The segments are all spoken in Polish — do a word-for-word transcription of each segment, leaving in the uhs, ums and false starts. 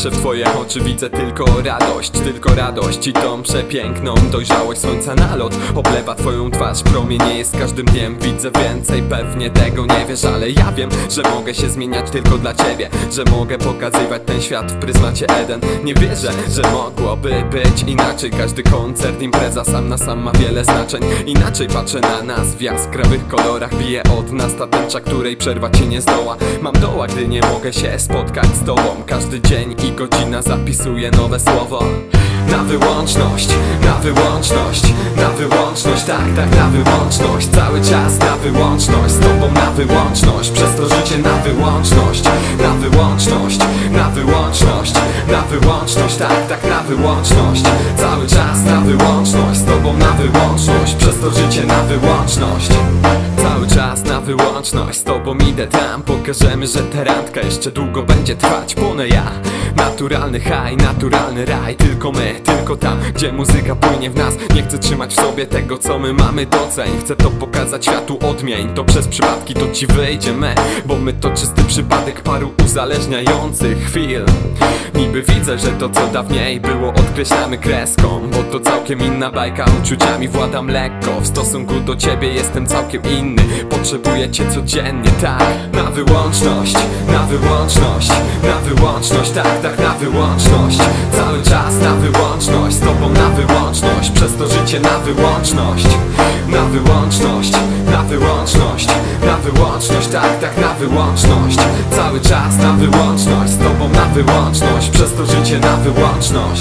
Patrzę w twoje oczy, widzę tylko radość, tylko radość i tą przepiękną dojrzałość słońca na lot oblewa twoją twarz, promienie jest każdym dniem. Widzę więcej, pewnie tego nie wiesz, ale ja wiem, że mogę się zmieniać tylko dla ciebie, że mogę pokazywać ten świat w pryzmacie Eden. Nie wierzę, że mogłoby być inaczej. Każdy koncert, impreza sam na sam ma wiele znaczeń. Inaczej patrzę na nas w jaskrawych kolorach, bije od nas ta tęcza, której przerwać się nie zdoła. Mam doła, gdy nie mogę się spotkać z tobą. Każdy dzień i godzina zapisuje nowe słowo. Na wyłączność, na wyłączność, na wyłączność, tak, tak, na wyłączność. Cały czas na wyłączność, z tobą na wyłączność. Przez to życie na wyłączność, na wyłączność, na wyłączność, na wyłączność, tak, tak, na wyłączność. Cały czas na wyłączność, z tobą na wyłączność. Przez to życie na wyłączność. Cały czas na wyłączność, z tobą idę tam. Pokażemy, że ta randka jeszcze długo będzie trwać. Płonę ja, naturalny high, naturalny raj. Tylko my, tylko tam, gdzie muzyka płynie w nas. Nie chcę trzymać w sobie tego, co my mamy, doceń. Chcę to pokazać światu, odmień to przez przypadki, to ci wyjdzie me. Bo my to czysty przypadek paru uzależniających chwil. Niby widzę, że to co dawniej było odkreślamy kreską, bo to całkiem inna bajka, uczuciami władam lekko. W stosunku do ciebie jestem całkiem inny, potrzebuję cię codziennie, tak. Na wyłączność, na wyłączność, na wyłączność, tak, tak, na wyłączność. Cały czas na wyłączność, z tobą na wyłączność. Przez to życie na wyłączność, na wyłączność, na wyłączność, na wyłączność, tak, tak, na wyłączność. Cały czas na wyłączność, z tobą na wyłączność. Przez to życie na wyłączność.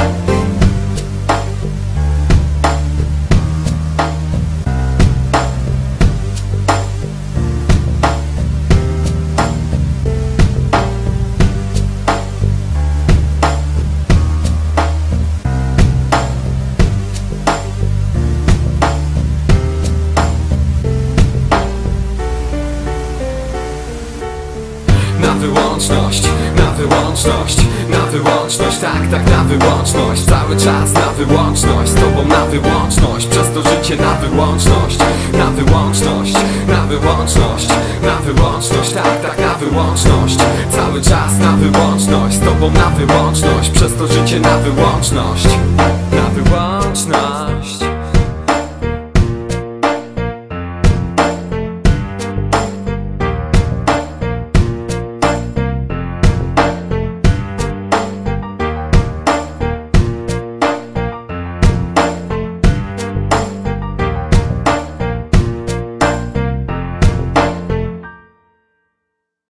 Na wyłączność, na wyłączność, na wyłączność, tak, tak, na wyłączność. Cały czas na wyłączność, z tobą na wyłączność. Przez to życie na wyłączność, na wyłączność, na wyłączność, na wyłączność, tak, tak, na wyłączność. Cały czas na wyłączność, z tobą na wyłączność. Przez to życie na wyłączność.